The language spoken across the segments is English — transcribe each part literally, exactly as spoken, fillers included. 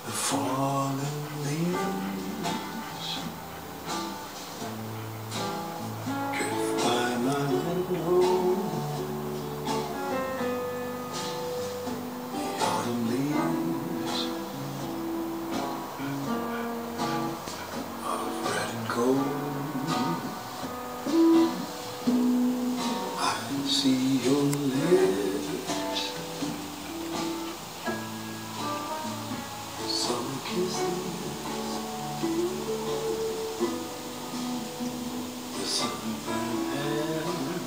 The fallen leaves drift by my window. The autumn leaves of red and gold. I see your lips, some kisses, the sunburned hands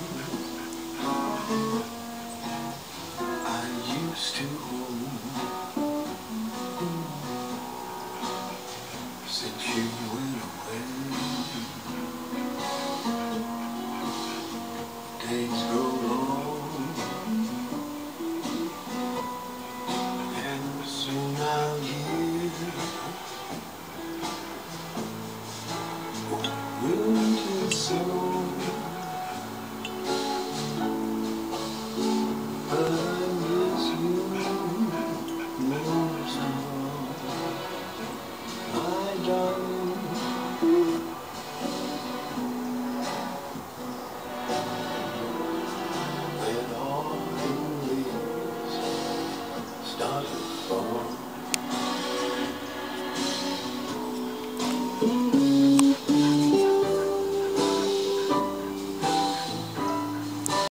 I used to hold. Since you went away, days grow long, and soon I'll hear winter song. But I miss you most of all, my darling. When all the leaves started falling.